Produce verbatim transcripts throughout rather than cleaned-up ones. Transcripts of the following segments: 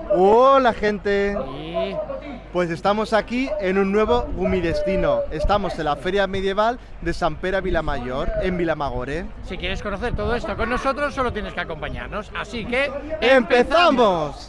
Hola gente, Sí. pues estamos aquí en un nuevo Gumidestino. Estamos en la Feria Medieval de Sant Pere Vilamayor, en Vilamagore. Si quieres conocer todo esto con nosotros, solo tienes que acompañarnos. Así que ¡Empezamos!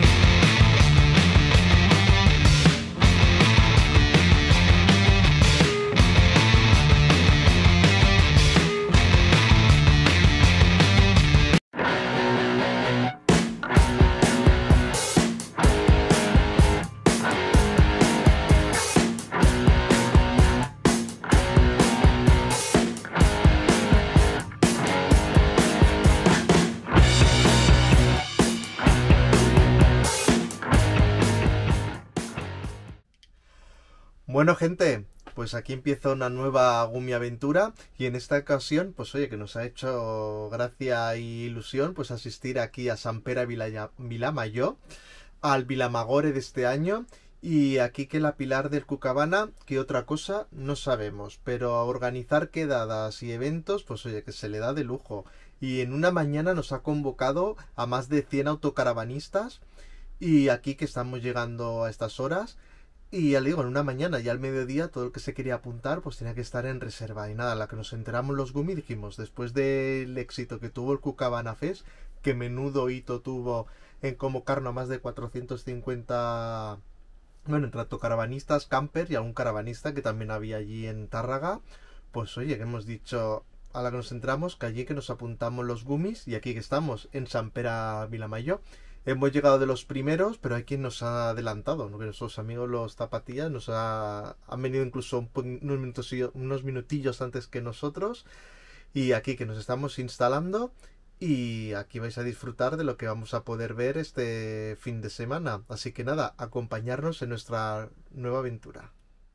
Bueno gente, pues aquí empieza una nueva Gumi aventura y en esta ocasión, pues oye, que nos ha hecho gracia e ilusión pues asistir aquí a Sant Pere Vilaya- Vilamayor, al Vilamagore de este año, y aquí que la Pilar del Cucabana, que otra cosa no sabemos, pero a organizar quedadas y eventos, pues oye, que se le da de lujo. Y en una mañana nos ha convocado a más de cien autocaravanistas y aquí que estamos llegando a estas horas. Y ya le digo, en una mañana, ya al mediodía, todo el que se quería apuntar, pues tenía que estar en reserva. Y nada, a la que nos enteramos los Gumi, dijimos, después del éxito que tuvo el Cucabana Fest, que menudo hito tuvo en convocarnos a más de cuatrocientos cincuenta, bueno, entre autocaravanistas, camper y algún caravanista que también había allí en Tárraga, pues oye, que hemos dicho, a la que nos enteramos, que allí que nos apuntamos los Gumis, y aquí que estamos, en Sant Pere Vilamayor. Hemos llegado de los primeros, pero hay quien nos ha adelantado, ¿no? Que nuestros amigos los zapatillas nos ha, han venido incluso un po- unos, minutos, unos minutillos antes que nosotros. Y aquí que nos estamos instalando y aquí vais a disfrutar de lo que vamos a poder ver este fin de semana. Así que nada, acompañarnos en nuestra nueva aventura.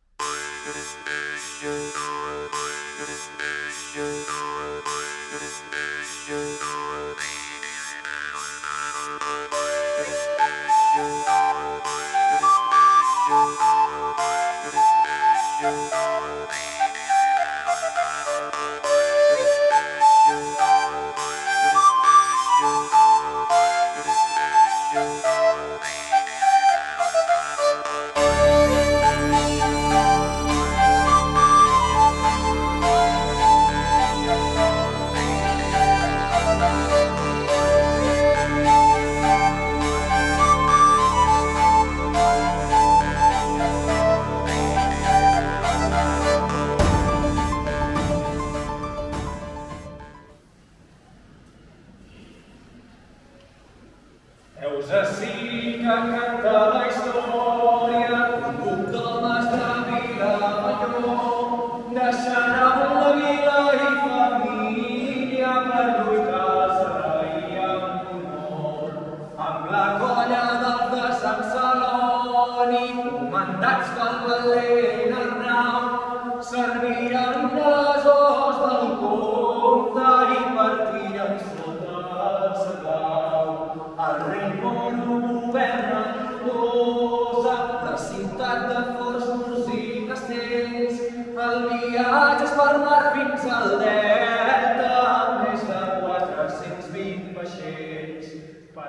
Heus ací que canta la història, un grup d'homes de Vilamajor, deixaran la vila i família per lluitar serà i amb honor. Amb la colla dels de Sant Celoni, comandats pel valent Arnau, serviran les os del comte i partiren sota el sedau. El rei Moro governa Tolosa, la ciutat de forts murs i castells. El viatge és per mar fins al delta, amb més de quatre-cents vint vaixells. Per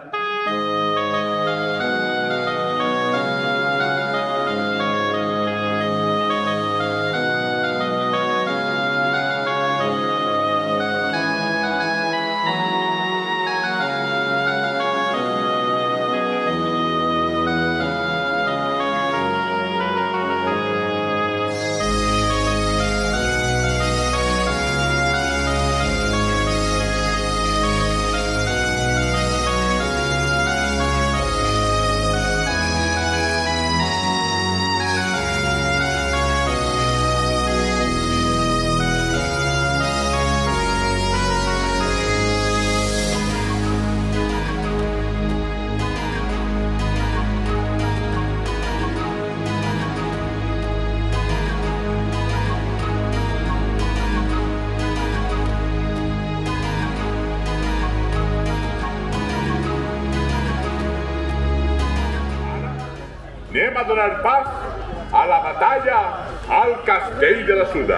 Anem a donar pas a la batalla al castell de la Suda.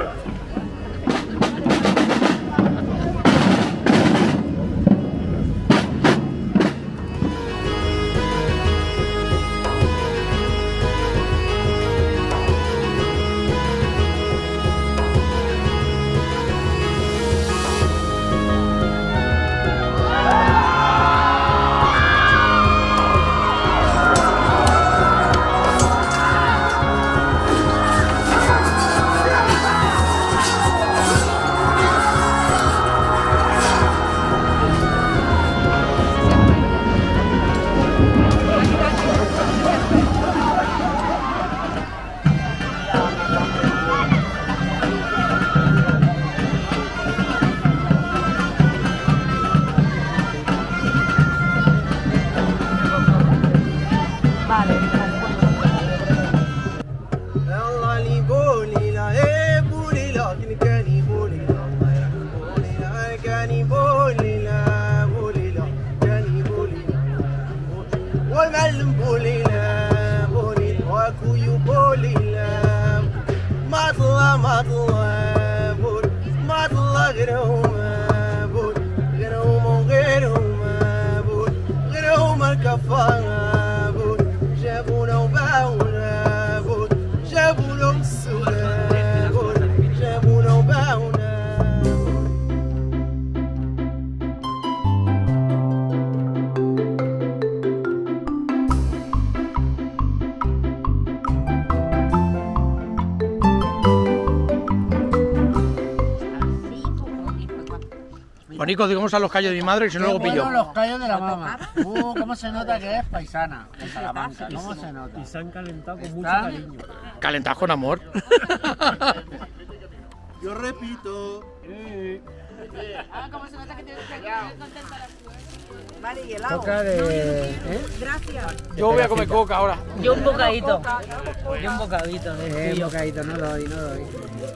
والمعلم بولينا بولي وكويو بولينا ما طلع ما طلع بول ما طلع غيرهم بول غيرهم وغيرهم بول غيرهم الكفار بول جابونا وباعونا بول جابونا السودا بول جابونا وباعونا. Bonico, digamos a los callos de mi madre y si no luego pillo. Bueno, los callos de la mamá. Uh, cómo se nota que es paisana de Salamanca. Cómo se nota. Y se han calentado con mucho ¿Están? cariño. Calentados con amor. Yo repito. Ah, como se nota que tienes que estar contenta la mujer. Vale, y el Toca de... ¿eh? Gracias. Yo voy a comer coca ahora. Yo un bocadito. Yo un bocadito. Eh, un bocadito, no doy, no doy.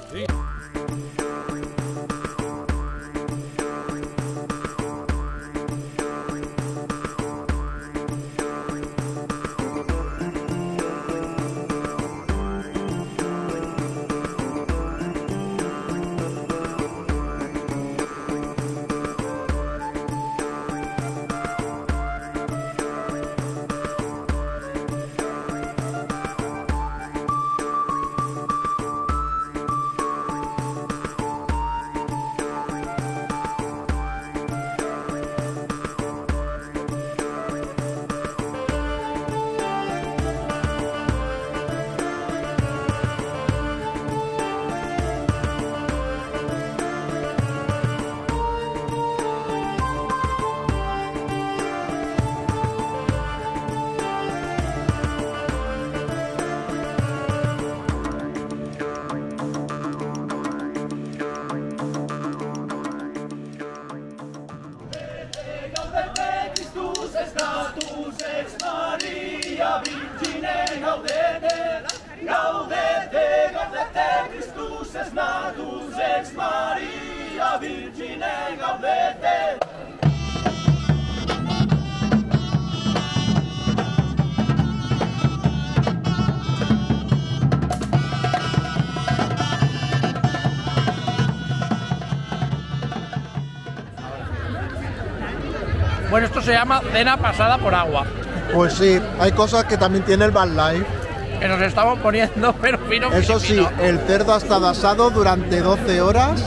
Bueno, esto se llama cena pasada por agua. Pues sí, hay cosas que también tiene el Van Life. Que nos estamos poniendo, pero fino, Eso sí, fino. el cerdo ha estado asado durante doce horas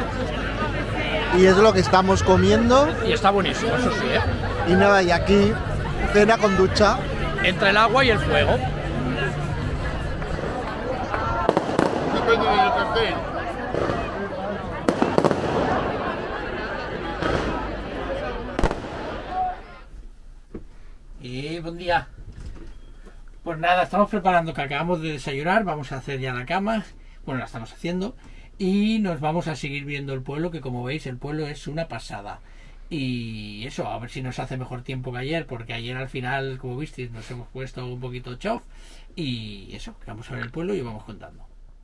y es lo que estamos comiendo. Y está buenísimo, eso sí, ¿eh? Y nada, y aquí cena con ducha. Entre el agua y el fuego. Depende del cartel. Y buen día. Pues nada, estamos preparando que acabamos de desayunar, vamos a hacer ya la cama, bueno, la estamos haciendo y nos vamos a seguir viendo el pueblo, que como veis el pueblo es una pasada. Y eso, a ver si nos hace mejor tiempo que ayer, porque ayer al final, como visteis, nos hemos puesto un poquito chof y eso, que vamos a ver el pueblo y vamos contando.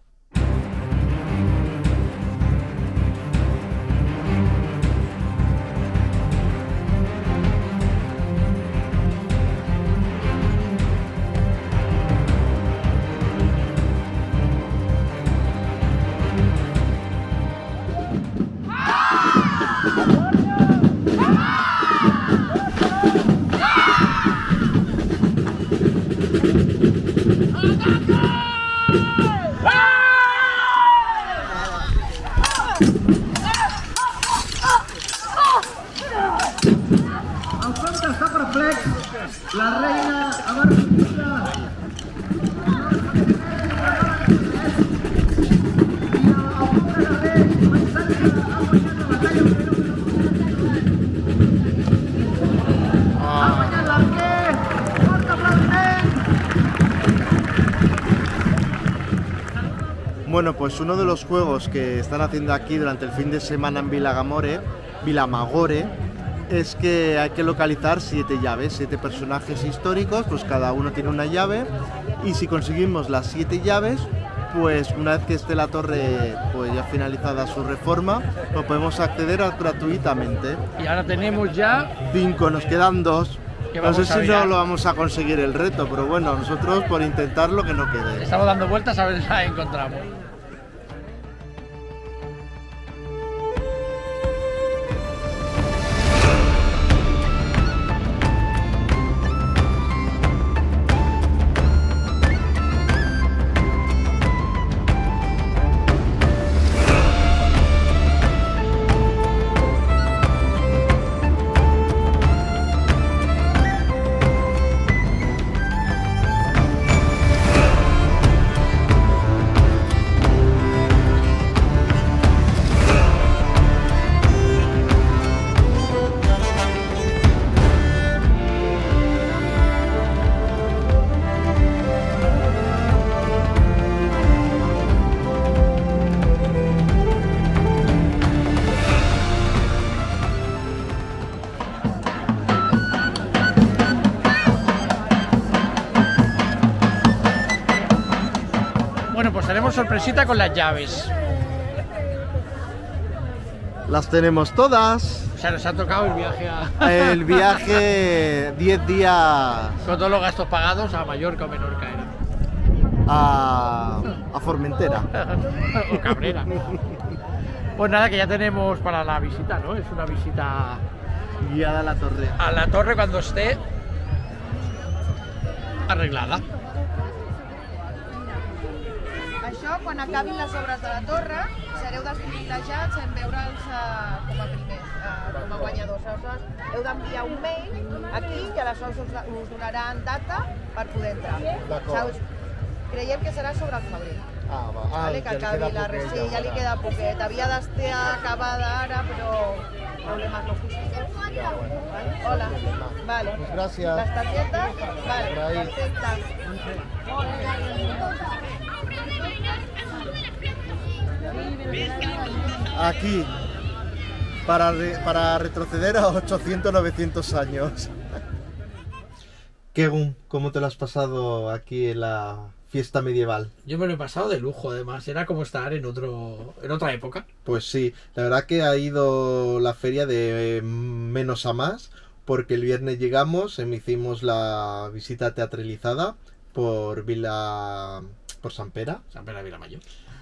La reina amargura. Bueno, pues uno de los juegos que están haciendo aquí durante el fin de semana en Vilagamore, Vilamagore, es que hay que localizar siete llaves, siete personajes históricos, pues cada uno tiene una llave, y si conseguimos las siete llaves, pues una vez que esté la torre pues ya finalizada su reforma, pues podemos acceder a gratuitamente. Y ahora tenemos ya Cinco, nos quedan dos. que No sé vamos a si ver no ya. lo vamos a conseguir el reto, pero bueno, nosotros por intentarlo que no quede. Estamos dando vueltas a ver si la encontramos. Bueno, pues tenemos sorpresita con las llaves. Las tenemos todas. O sea, nos ha tocado el viaje a... El viaje diez días con todos los gastos pagados a Mallorca o Menorca era. a, a Formentera. O Cabrera. Pues nada, que ya tenemos para la visita, ¿no? Es una visita Guiada a la torre. a la torre cuando esté arreglada. Això, quan acabin les obres de la torre, sereu dels privilegiats en veure'ls eh, com a primers, eh, com a guanyadors. Aleshores, heu d'enviar un mail aquí i aleshores us, us donaran data per poder entrar. D'acord. Saps? Creiem que serà sobre el febrer. Ah, va. Ah, Vale, que ja li acabi queda la poquet, sí, ja li para- queda poquet. Havia d'estar acabada ara, però problemes logístics. Vale? Hola. Vale. Pues gracias. Les targetes? Vale, Por ahí. perfecte. Aquí, para, re- para retroceder a ochocientos novecientos años. Kegun, ¿cómo te lo has pasado aquí en la fiesta medieval? Yo me lo he pasado de lujo, además. Era como estar en otro, en otra época. Pues sí, la verdad que ha ido la feria de menos a más, porque el viernes llegamos, em, hicimos la visita teatralizada por Vila, por San Pera, San Pere de Vilamayor.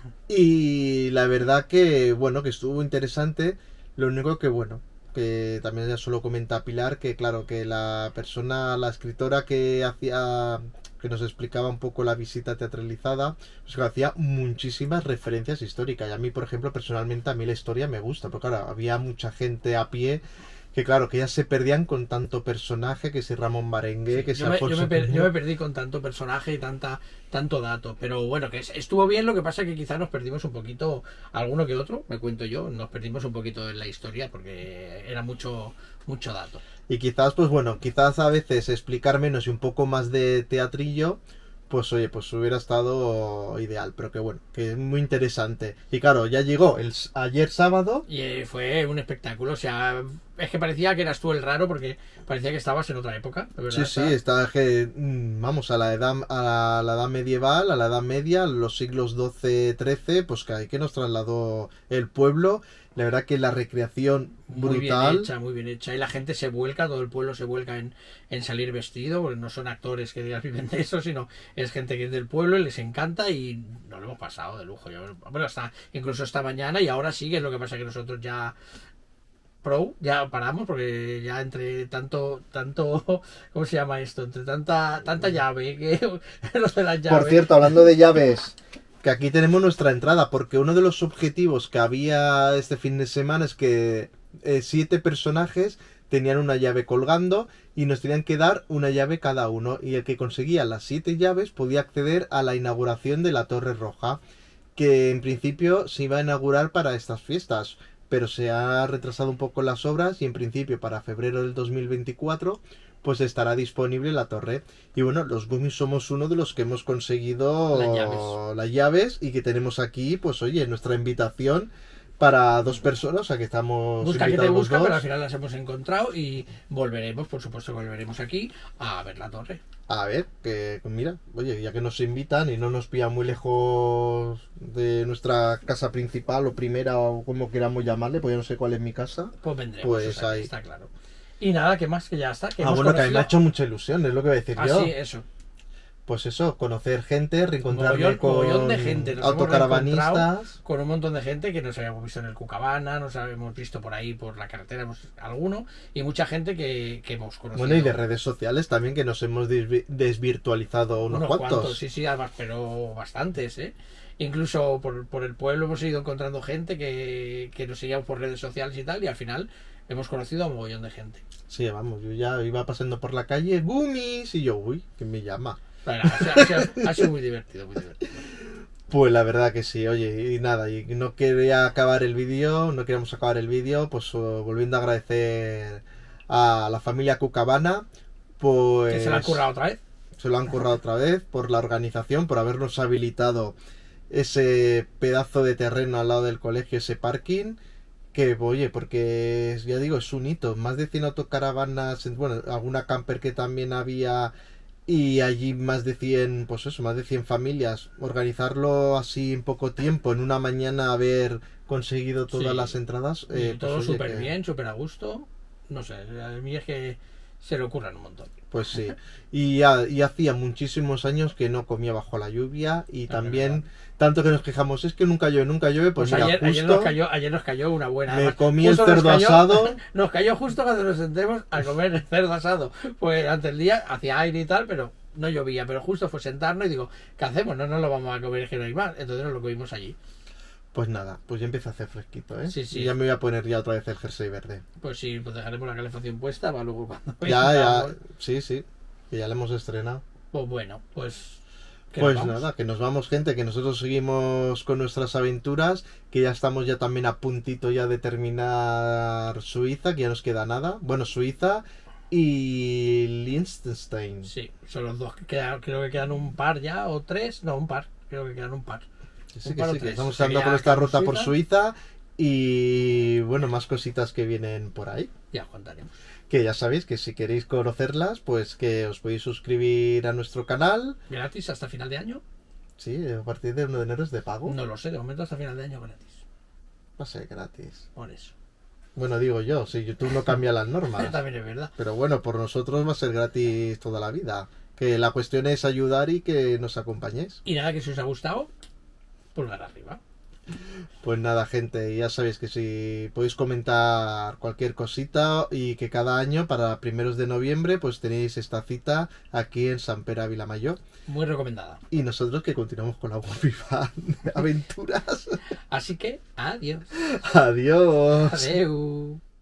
y la verdad que, bueno, que estuvo interesante. Lo único que, bueno, que también ya solo comenta Pilar, que claro, que la persona, la escritora que hacía, que nos explicaba un poco la visita teatralizada, pues que hacía muchísimas referencias históricas. Y a mí, por ejemplo, personalmente, a mí la historia me gusta, porque claro, había mucha gente a pie que claro, que ya se perdían con tanto personaje, que si Ramón Marengue, que si Yo me, yo, Alfonso me per- Quijano. yo me perdí con tanto personaje y tanta tanto dato, pero bueno, que es- estuvo bien. Lo que pasa es que quizás nos perdimos un poquito, alguno que otro, me cuento yo, nos perdimos un poquito en la historia porque era mucho mucho dato. Y quizás, pues bueno, quizás a veces explicar menos y un poco más de teatrillo, pues oye, pues hubiera estado ideal, pero que bueno, que es muy interesante. Y claro, ya llegó el s- ayer sábado. Y eh, fue un espectáculo, o sea, es que parecía que eras tú el raro porque parecía que estabas en otra época, de verdad. Sí, sí, está que mm, vamos a la edad a la, la edad medieval, a la edad media, los siglos doce, trece, pues que ahí que nos trasladó el pueblo. La verdad que la recreación Muy bien brutal. hecha, muy bien hecha. Y la gente se vuelca, todo el pueblo se vuelca en, en salir vestido, porque no son actores que digas viven de eso, sino es gente que es del pueblo y les encanta y nos lo hemos pasado de lujo. Yo, bueno, hasta, incluso esta mañana y ahora sigue, lo que pasa que nosotros ya pro, ya paramos porque ya entre tanto, tanto, ¿cómo se llama esto? Entre tanta, tanta llave, que los de las llaves. Por cierto, hablando de llaves, que aquí tenemos nuestra entrada, porque uno de los objetivos que había este fin de semana es que eh, siete personajes tenían una llave colgando y nos tenían que dar una llave cada uno, y el que conseguía las siete llaves podía acceder a la inauguración de la Torre Roja, que en principio se iba a inaugurar para estas fiestas, pero se ha retrasado un poco las obras y en principio para febrero del dos mil veinticuatro pues estará disponible la torre. Y bueno, los Gummies somos uno de los que hemos conseguido Las llaves. las llaves y que tenemos aquí, pues oye, nuestra invitación para dos personas, o sea que estamos Busca que te invitados los busca, dos. pero al final las hemos encontrado y volveremos, por supuesto, volveremos aquí a ver la torre. A ver, que mira, oye, ya que nos invitan y no nos pillan muy lejos de nuestra casa principal o primera o como queramos llamarle, pues yo no sé cuál es mi casa. Pues vendremos, Pues o sea, ahí. está claro. Y nada, ¿qué más? Que ya está. Que Ah, hemos bueno, que a mí me conocido- ha hecho mucha ilusión, es lo que voy a decir Ah, yo. sí, eso. Pues eso, conocer gente, reencontrarme Mogollón, con mogollón de gente. Nos hemos autocaravanistas. reencontrado con un montón de gente que nos habíamos visto en el Cucabana, nos habíamos visto por ahí por la carretera, hemos, alguno, y mucha gente que, que hemos conocido. Bueno, y de redes sociales también, que nos hemos desvi- desvirtualizado unos, cuantos. Sí, sí, además, pero bastantes, ¿eh? Incluso por, por el pueblo hemos ido encontrando gente que, que nos seguíamos por redes sociales y tal, y al final hemos conocido a un mogollón de gente. Sí, vamos, yo ya iba pasando por la calle, ¡Gumis! Y yo, uy, ¿quién me llama? Bueno, ha, sido, ha sido- ha sido muy divertido, muy divertido. Pues la verdad que sí, oye, y nada, y no quería acabar el vídeo, no queríamos acabar el vídeo, pues uh, volviendo a agradecer a la familia Cucabana, pues... ¿Que se la han currado otra vez? Se lo han currado otra vez, por la organización, por habernos habilitado ese pedazo de terreno al lado del colegio, ese parking, que oye, porque ya digo, es un hito, más de cien autocaravanas, bueno, alguna camper que también había, y allí más de cien, pues eso, más de cien familias, organizarlo así en poco tiempo, en una mañana haber conseguido todas Sí. las entradas, Y eh, todo pues, oye, súper que- bien, súper a gusto. No sé, a mí es que se le ocurran un montón. Pues sí, y, ha- y hacía muchísimos años que no comía bajo la lluvia, y Ah, también, verdad. tanto que nos quejamos, es que nunca llueve, nunca llueve, pues, Pues, mira, ayer, ayer, justo nos cayó, ayer nos cayó una buena. me además, comí el justo nos cerdo cayó- asado. Nos cayó justo cuando nos sentemos a comer el cerdo asado. Pues ante el día hacía aire y tal, pero no llovía. Pero justo fue sentarnos y digo, ¿qué hacemos? No nos lo vamos a comer, es que no hay más. Entonces nos lo comimos allí. Pues nada, pues ya empieza a hacer fresquito, ¿eh? Sí, sí. Y ya me voy a poner ya otra vez el jersey verde. Pues sí, pues dejaremos la calefacción puesta para luego cuando Ya, ya, vengamos. sí, sí, que ya la hemos estrenado. Pues bueno, pues... ¿qué Pues nos vamos? nada, que nos vamos, gente, que nosotros seguimos con nuestras aventuras, que ya estamos ya también a puntito ya de terminar Suiza, que ya nos queda nada. Bueno, Suiza y Liechtenstein. Sí, son los dos que quedan, creo que quedan un par ya, o tres, no, un par, creo que quedan un par. Sí, sí, Un que par o sí, que tres. estamos Sería andando por esta Carlos ruta por Suiza. Suiza y bueno, más cositas que vienen por ahí. Ya contaremos. Que ya sabéis que si queréis conocerlas, pues que os podéis suscribir a nuestro canal. ¿Gratis hasta final de año? Sí, a partir del uno de enero es de pago. No lo sé, de momento hasta final de año gratis. Va a ser gratis. Por eso. Bueno, digo yo, si YouTube no cambia las normas. También es verdad. Pero bueno, por nosotros va a ser gratis toda la vida. Que la cuestión es ayudar y que nos acompañéis. Y nada, que si os ha gustado, pulgar arriba. Pues nada, gente, ya sabéis que si podéis comentar cualquier cosita y que cada año, para primeros de noviembre, pues tenéis esta cita aquí en San Pere Vilamayor. Muy recomendada. Y nosotros que continuamos con la Guapifan de aventuras. Así que, adiós. Adiós. Adeu.